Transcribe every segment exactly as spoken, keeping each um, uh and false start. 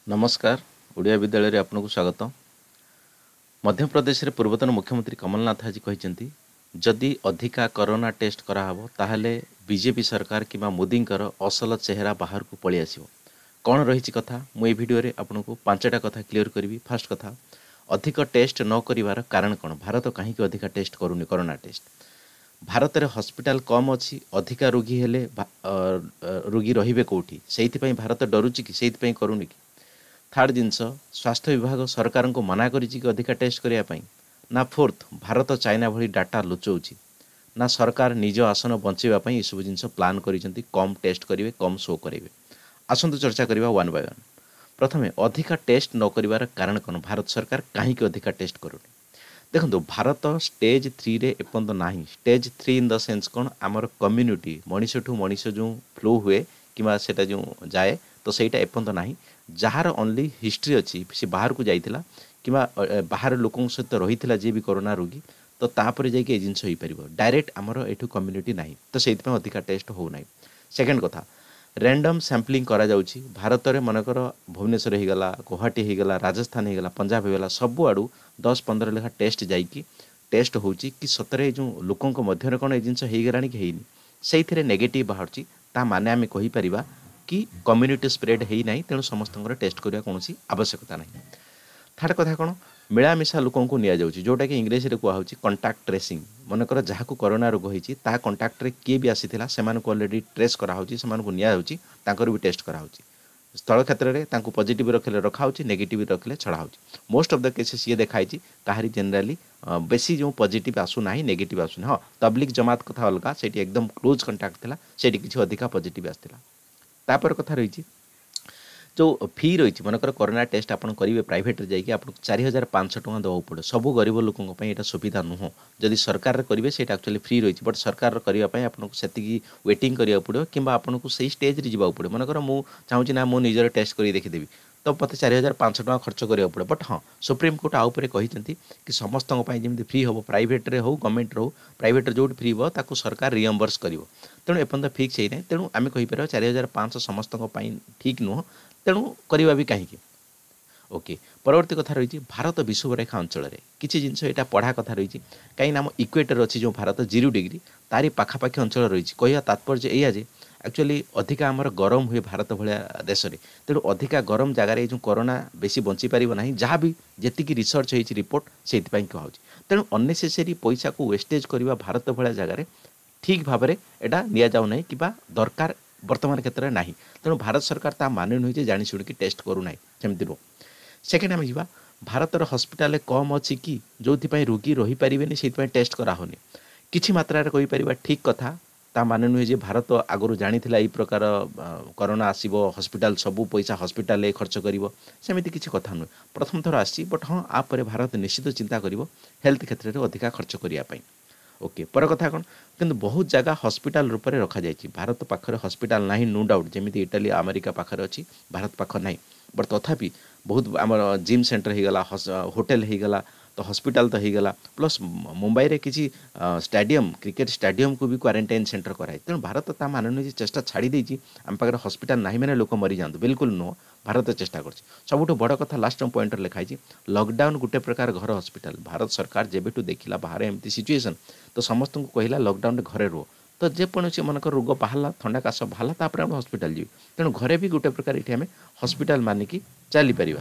नमस्कार। ओडिया विद्यालय आपको स्वागत। मध्य प्रदेश रे पूर्वतन मुख्यमंत्री कमल नाथ आज कहते जदि अधिका कोरोना टेस्ट कराहब ताहले बीजेपी सरकार कि मोदी असल चेहरा बाहर को पलि आसिबो। कौन रही कथा मुझे भिडियो रे आपको पांचटा कथा क्लियर करी। फास्ट कथा, अधिक टेस्ट न करिवार कारण कौन, भारत कहीं अधिका टेस्ट करूनी कोरोना टेस्ट। भारत में हॉस्पिटल कम अच्छी, अधिका रोगी हेले रोगी रहिबे कोठी, सेइथिपई भारत डरुची कि सेइथिपई करूनी कि। थर्ड जिनस, स्वास्थ्य विभाग सरकार को मना करिछि कि अधिका टेस्ट करने ना। फोर्थ, भारत चाइना भली डाटा लुचाऊँच ना। सरकार निज आसन बचाइवाई ये सब जिन प्लां कर कम टेस्ट करेंगे, कम शो करेंगे। आसतु चर्चा करवा वन बाय वन। प्रथमे अधिका टेस्ट न करिवार कारण कौन, भारत सरकार कहीं अधिका टेस्ट करूनी। देखो भारत स्टेज थ्री रे एपर्यंत नहीं। Stage three in the sense कौन, आमर कम्युनिटी मनीष ठू मनीष जो फ्लू हुए कि जो जाए तो सहीटा एपर्यंत नहीं। जार ओनली हिस्ट्री अच्छी से बाहर को जाइथिला कि बाहर लोकों सहित रही जी भी कोरोना रोगी, तो तापर जाइए जिनस हो पार। डायरेक्ट आमर एठू कम्युनिटी नहीं, तो से अधिका टेस्ट हो ना। सेकेंड कथा, रैंडम सैंपलिंग करा जाउछि। भारत में मनकर भुवनेश्वर होगला, गुवाहाटी होगला, राजस्थान होगला, पंजाब होगला, सबु आड़ू दस पंद्रह लेखा टेस्ट जाइए टेस्ट होची कि सतरे जो लोकों मध्य कौन ये जिनस होगला कि हैनी, से नेगेटिव बाहर ता माने आम कहीपर कि कम्युनिटी स्प्रेड है ना। तेणु समस्त टेस्ट करने कौन आवश्यकता नहीं। थर्ड कथा कौन, मिलामिशा लोकों को निया जाउछि, जोटा कि इंग्लिश रे कुआ होछि कंटाक्ट ट्रेसिंग। मनकर जहाँ को कोरोना रोग होइछि ता कंटाक्ट रे किए भी आसीथिला सेमानकु ऑलरेडी ट्रेस करा होछि, सेमानकु निया जाउछि, तांकर भी टेस्ट करा होछि। स्थल क्षेत्र में तांकु पॉजिटिव रखले रखा होछि, नेगेटिव रखले छड़ा होछि। मोस्ट ऑफ द केसेस ये देखाई कहारी जनरली बेसी जो पॉजिटिव आसु नाही, नेगेटिव आसु। हाँ, तबलीग जमात कथा अलगा, सेठी एकदम क्लोज कंटाक्ट थिला, सेठी किछि अधिका पॉजिटिव आस्थिला। तापर कथा रही जो फी रही, मनकर कोरोना टेस्ट आप करेंगे प्राइवेट जाइए आपको चार हजार पाँच टका देवा पड़े। सबू गरीब लोकों यहाँ सुविधा नुह। जदि सरकार करेंगे से एक्चुअली फ्री रही, बट सरकार करने आपको से वेटिंग करा पड़ो कि आपको से स्टेज रे जावाक पड़े। मनकर मु चाहूँगी ना मु निजर टेस्ट कर देखीदेवी, तो मत चार हजार पाँच टका खर्च करा पड़े। बट हाँ, सुप्रीम कोर्ट आउे कहते कि समस्त जमी फ्री हम, प्राइवेट रे हो गवर्नमेंट रो, प्राइवेट जो फ्री हो ताको सरकार रिएम्बर्स कर। तेणु एपर्यंत फिक्स है ना। तेणु आम कहीपर चार हजार पाँच समस्त ठीक नुह, तेणु करवा भी कहीं। ओके, परवर्ती कथा रही भारत विषुवरेखा अंचल किसी जिनस यहाँ पढ़ा कथा रही कहीं आम इक्वेटर अच्छी जो भारत जीरो डिग्री तारी पाखापाखि अंचल रही। कहवा तात्पर्य एया जे एक्चुअली अधिका आमर गरम हुए भारत भाया देश में। तेणु अधिका गरम जगार जो कोरोना बेसी बंची पार ना, जहाँ भी जी रिसर्च होती रिपोर्ट से कहूँ। तेणु अननेसेसरी पैसा को वेस्टेज करवा भारत भाया जगार ठीक भाव में एटा निया जाउ नहीं कि दरकार वर्तमान क्षेत्र में नहीं। तेणु भारत सरकार ता माने नुहे जानी शुणी टेस्ट करूना सेमती रो। सेकेंड आम जा भारतर हस्पिटाल कम अच्छी कि जो रोगी रही पारे से टेस्ट कराहोनी किसी मात्रा कहीपर ठीक कथा। ता माने नुहे जे भारत आगु जानी यही प्रकार कोरोना आसो हस्पिटाल सबू पैसा हस्पिटाल खर्च कर सेमती किसी कथा नुहे। प्रथम थर आसी, बट हाँ आप भारत निश्चित चिंता कर हेल्थ क्षेत्र में अधिका खर्च करने। ओके, पर कथा कौन, किंतु बहुत जगह हॉस्पिटल रूप में रखा जाए। भारत पाखरे हॉस्पिटल नहीं, नो डाउट, जमी इटाली अमेरिका पाखरे अच्छी, भारत पाख नहीं। बट तथापि बहुत आम जिम सेंटर होगला, होटेल होगला, तो हॉस्पिटल तो होगला, प्लस मुंबई रे किसी स्टेडियम क्रिकेट स्टेडियम को भी क्वारंटाइन सेंटर कराए। तेणु भारत ता मान चेष्टा छाड़ी देती आम पाखे हॉस्पिटल नहीं मैंने लोक मरी जातु, बिल्कुल नुह। भारत चेष्टा कर सबुठ बड़ कथा लास्ट पॉइंट लिखाई लॉकडाउन गोटे प्रकार घर हॉस्पिटल। भारत सरकार जेबेठू देखिला बाहर एमती सिचुएसन, तो समस्त को कहला लॉकडाउन घरे रुह। तो जेकोसी मनक रोग बाहर थंडा काश बाहर तापर हम हॉस्पिटल जी। तेणु घरे भी गोटे प्रकार ये आम हॉस्पिटल मानिकी चलीपर।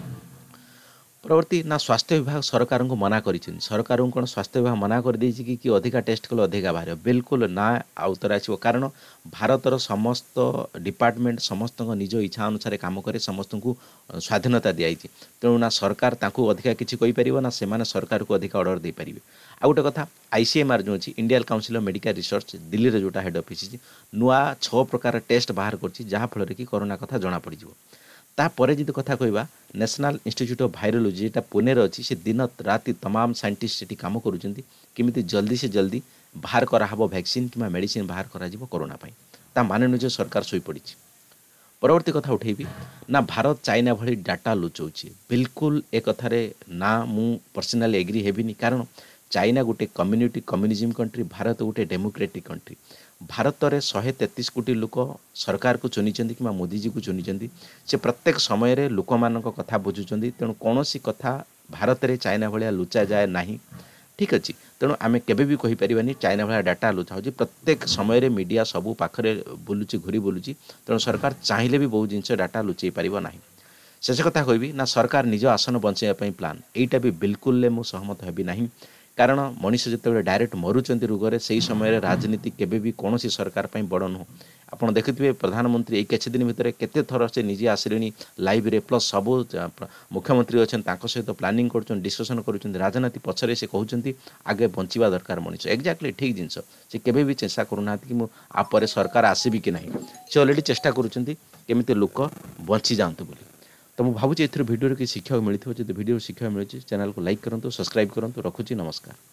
परवर्ती ना, स्वास्थ्य विभाग सरकार को मना कर। सरकार को कौन स्वास्थ्य विभाग मना कर देछि कि, कि अधिका टेस्ट कले अधिका बाहर, बिल्कुल ना आउतर आसो। कारण भारतर समस्त डिपार्टमेंट समस्त निज इच्छा अनुसार काम करे, समस्त को स्वाधीनता दिखाई। तेणु ना सरकार तांकु अधिका किसी कहीपर ना से सरकार को अधिका ऑर्डर दे पारे। आ गोटे कथा, आईसीएमआर जो अच्छी Indian Council of Medical Research Delhi रे जोटा हेड ऑफिस नुआ छह प्रकार टेस्ट बाहर कर, जहाँफल कि कोरोना कथा जना पड़। तापर जी कथा कहवा, नेशनल इंस्टीट्यूट ऑफ वायरोलॉजी यहाँ पुणे अच्छी, से दिन राति तमाम साइंटिस्ट ये कम करुँच जल्दी से जल्दी बाहर कराहब वैक्सीन कि मेडिसिन बाहर करा कोरोना पाई। ता माने नुजे सरकार शोई पड़ी। परवर्ती कथा उठेबी ना, भारत चाइना भली डाटा लुचाऊँच, बिल्कुल एक कथारे ना मु पर्सनाली एग्री हेबिनी। कारण चाइना गोटे कम्युनिटी कम्युनिज्म कंट्री, भारत गोटे डेमोक्रेटिक कंट्री। भारत में शहे तेतीस कोटी लोक सरकार को चुनी कि मोदीजी को चुनी से प्रत्येक समय लोक मान कथा बुझुंट तेणु कौन सी कथा भारत में चाइना भाया लुचा जाए ना ठीक अच्छे तेणु आम केवे कहीपरि चाइना भाया डाटा लुचा हो प्रत्येक समय मीडिया सबू पाखे बुलूची घूरी बुलूची तेणु सरकार चाहिए भी बहुत जिन डाटा लुचई पार ना शेष कथा कहबी ना सरकार निज आसन बचाई प्लान यहीटा भी बिल्कुल मुझ सहमत हेबी ना कारण मनीष जिते डायरेक्ट मरुंच रोग से समय राजनीति केवे भी कौन सरकार पर बड़ नुह आप देखिए प्रधानमंत्री एक किसी दिन भितर केते थर से निजे आसिले लाइव रे प्लस सबू मुख्यमंत्री अच्छा सहित प्लानिंग कर डिस्कसन कर राजनीति पछरे से कहते आगे बंचा दरकार मनीष एक्जाक्टली ठीक जिनस से केवे भी चेष्टा करूना कि मुझे सरकार आसबि कि ना से अलरेडी चेष्टा करमी लोक बंची जातु बोली तो मुझे भावुँ भिडियो कि शिक्षा मिली जब भिडियो शिक्षा मिली चैनल को लाइक करूँ सब्सक्राइब करूँ रखुची नमस्कार।